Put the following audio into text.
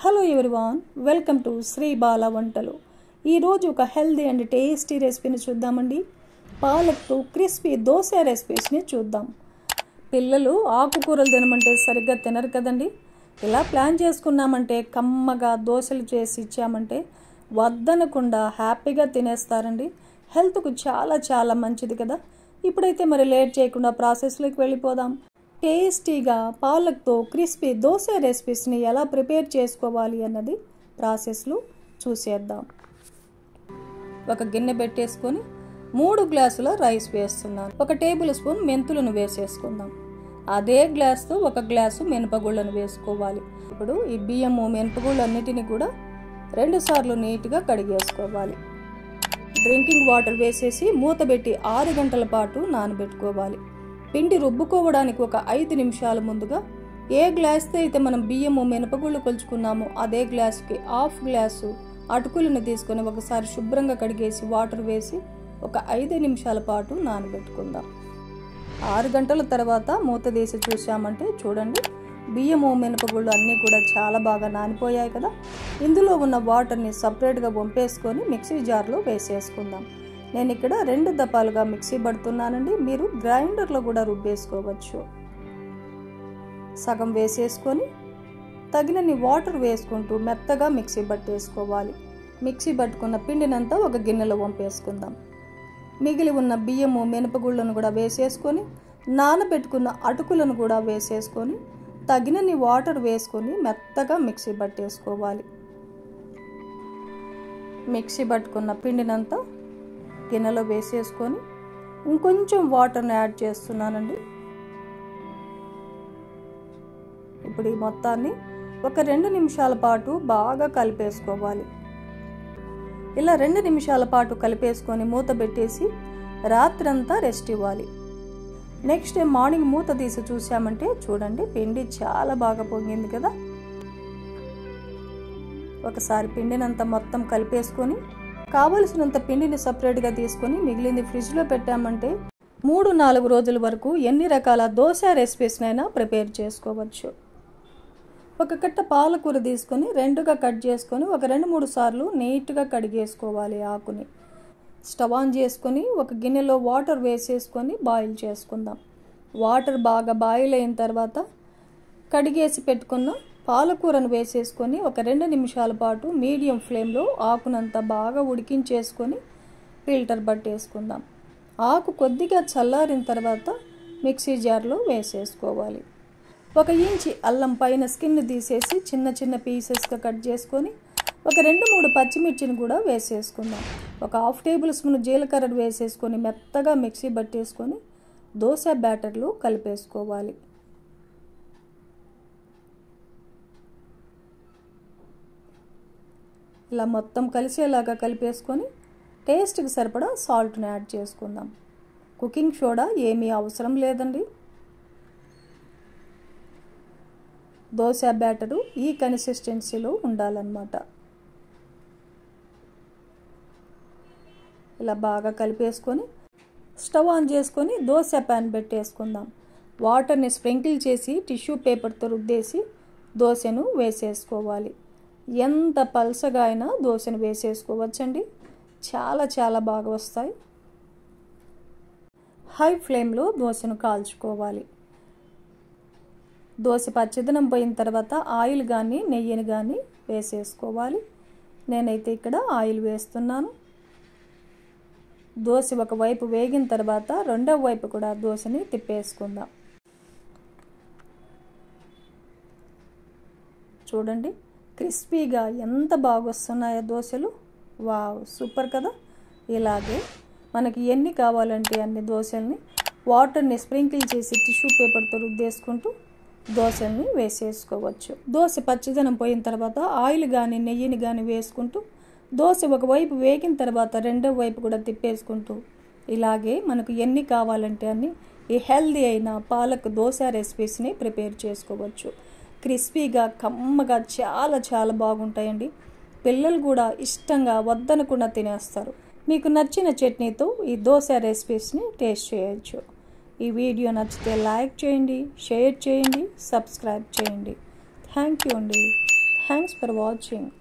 Hello everyone, welcome to Sri Bala Vantalu. ఈరోజు ఒక healthy and tasty రెసిపీని చూద్దామండి. పాలక్తో క్రిస్పీ దోశ రెసిపీస్ని చూద్దాం. పిల్లలు ఆకుకూరలు తినమంటే సరిగ్గా తినరు కదండి. ఇలా ప్లాన్ చేసుకున్నామంటే కమ్మగా దోశలు చేసి ఇచ్చామంటే వద్దనకుండా హ్యాపీగా తినేస్తారండి. హెల్త్కు చాలా చాలా మంచిది కదా. ఇప్పుడైతే మరి లేట్ చేయకుండా ప్రాసెస్లోకి వెళ్ళిపోదాం. టేస్టీగా పాలక్తో క్రిస్పీ దోశ రెసిపీస్ని ఎలా ప్రిపేర్ చేసుకోవాలి అన్నది ప్రాసెస్లో చూసేద్దాం. ఒక గిన్నె పెట్టేసుకొని 3 గ్లాసుల రైస్ వేస్తున్నాను. 1 టేబుల్ స్పూన్ మెంతులను వేసేసుకుందాం. అదే గ్లాస్తో 1 గ్లాసు మినపగుళ్ళను వేసుకోవాలి. ఇప్పుడు ఈ బియ్యము మినపగుళ్ళు అన్నిటిని కూడా 2 సార్లు నీట్గా కడిగేసుకోవాలి. డ్రింకింగ్ వాటర్ వేసేసి మూత పెట్టి 6 గంటల పాటు నానబెట్టుకోవాలి. పిండి రుబ్బుకోవడానికి ఒక 5 నిమిషాల ముందుగా ఏ గ్లాస్తో అయితే మనం బియ్యము మినపగుళ్ళు కొలుచుకున్నామో అదే గ్లాసుకి 1/2 గ్లాసు అటుకులను తీసుకొని ఒకసారి శుభ్రంగా కడిగేసి వాటర్ వేసి ఒక 5 నిమిషాల పాటు నానబెట్టుకుందాం. 6 గంటల తర్వాత మూత తీసి చూసామంటే చూడండి, బియ్యము మినపగుళ్ళు అన్నీ కూడా చాలా బాగా నానిపోయాయి కదా. ఇందులో ఉన్న వాటర్ని సపరేట్గా వంపేసుకొని మిక్సీ జార్లో వేసేసుకుందాం. నేను ఇక్కడ 2 దపాలుగా మిక్సీ పడుతున్నానండి. మీరు గ్రైండర్లో కూడా రుబ్బేసుకోవచ్చు. సగం వేసేసుకొని తగినన్ని వాటర్ వేసుకుంటూ మెత్తగా మిక్సీ పట్టేసుకోవాలి. మిక్సీ పట్టుకున్న పిండినంతా ఒక గిన్నెలో వంపేసుకుందాం. మిగిలి ఉన్న బియ్యము మినపగుళ్ళను కూడా వేసేసుకొని నానబెట్టుకున్న అటుకులను కూడా వేసేసుకొని తగినన్ని వాటర్ వేసుకొని మెత్తగా మిక్సీ పట్టేసుకోవాలి. మిక్సీ పట్టుకున్న పిండినంతా గిన్నెలో వేసేసుకొని ఇంకొంచెం వాటర్ని యాడ్ చేస్తున్నానండి. ఇప్పుడు ఈ మొత్తాన్ని ఒక 2 నిమిషాల పాటు బాగా కలిపేసుకోవాలి. ఇలా 2 నిమిషాల పాటు కలిపేసుకొని మూత పెట్టేసి రాత్రంతా రెస్ట్ ఇవ్వాలి. నెక్స్ట్ డే మార్నింగ్ మూత తీసి చూసామంటే చూడండి, పిండి చాలా బాగా పొంగింది కదా. ఒకసారి పిండినంతా మొత్తం కలిపేసుకొని కావలసినంత పిండిని సపరేట్గా తీసుకొని మిగిలింది ఫ్రిడ్జ్లో పెట్టామంటే 3-4 రోజుల వరకు ఎన్ని రకాల దోశ రెసిపీస్నైనా ప్రిపేర్ చేసుకోవచ్చు. ఒక కట్ట పాలకూర తీసుకొని 2గా కట్ చేసుకొని ఒక 2-3 సార్లు నీట్గా కడిగేసుకోవాలి. ఆకుని స్టవ్ ఆన్ చేసుకొని ఒక గిన్నెలో వాటర్ వేసేసుకొని బాయిల్ చేసుకుందాం. వాటర్ బాగా బాయిల్ అయిన తర్వాత కడిగేసి పెట్టుకున్న పాలకూరను వేసేసుకొని ఒక 2 నిమిషాల పాటు మీడియం ఫ్లేమ్లో ఆకునంతా బాగా ఉడికించేసుకొని ఫిల్టర్ పట్టేసుకుందాం. ఆకు కొద్దిగా చల్లారిన తర్వాత మిక్సీ జార్లో వేసేసుకోవాలి. 1 ఇంచి అల్లం పైన స్కిన్ తీసేసి చిన్న చిన్న పీసెస్గా కట్ చేసుకొని ఒక 2-3 పచ్చిమిర్చిని కూడా వేసేసుకుందాం. ఒక 1/2 టేబుల్ స్పూన్ జీలకర్ర వేసేసుకొని మెత్తగా మిక్సీ పట్టేసుకొని దోశ బ్యాటర్లో కలిపేసుకోవాలి. ఇలా మొత్తం కలిసేలాగా కలిపేసుకొని టేస్ట్కి సరిపడా సాల్ట్ని యాడ్ చేసుకుందాం. కుకింగ్ సోడా ఏమీ అవసరం లేదండి. దోశ బ్యాటరు ఈ కన్సిస్టెన్సీలో ఉండాలన్నమాట. ఇలా బాగా కలిపేసుకొని స్టవ్ ఆన్ చేసుకొని దోశ ప్యాన్ పెట్టేసుకుందాం. వాటర్ని స్ప్రింకిల్ చేసి టిష్యూ పేపర్తో రుద్దేసి దోశను వేసేసుకోవాలి. ఎంత పల్సగా అయినా దోశను వేసేసుకోవచ్చండి. చాలా చాలా బాగా వస్తాయి. హై ఫ్లేమ్లో దోశను కాల్చుకోవాలి. దోశ పచ్చదనం పోయిన తర్వాత ఆయిల్ కానీ నెయ్యిని కానీ వేసేసుకోవాలి. నేనైతే ఇక్కడ ఆయిల్ వేస్తున్నాను. దోశ ఒకవైపు వేగిన తర్వాత రెండవ వైపు కూడా దోశని తిప్పేసుకుందాం. చూడండి, క్రిస్పీగా ఎంత బాగా వస్తున్నాయో దోశలు. వావ్, సూపర్ కదా. ఇలాగే మనకి ఎన్ని కావాలంటే అన్ని దోశల్ని వాటర్ని స్ప్రింకిల్ చేసి టిష్యూ పేపర్తో రుద్దేసుకుంటూ దోశల్ని వేసేసుకోవచ్చు. దోశ పచ్చదనం పోయిన తర్వాత ఆయిల్ కానీ నెయ్యిని కానీ వేసుకుంటూ దోశ ఒకవైపు వేగిన తర్వాత రెండవ వైపు కూడా తిప్పేసుకుంటూ ఇలాగే మనకు ఎన్ని కావాలంటే అన్ని ఈ హెల్దీ అయిన పాలక్ దోశ రెసిపీస్ని ప్రిపేర్ చేసుకోవచ్చు. క్రిస్పీగా కమ్మగా చాలా చాలా బాగుంటాయండి. పిల్లలు కూడా ఇష్టంగా వద్దనకుండా తినేస్తారు. మీకు నచ్చిన చట్నీతో ఈ దోశ రెసిపీస్ని టేస్ట్ చేయొచ్చు. ఈ వీడియో నచ్చితే లైక్ చేయండి, షేర్ చేయండి, సబ్స్క్రైబ్ చేయండి. థ్యాంక్ యూ అండి. Thanks for watching.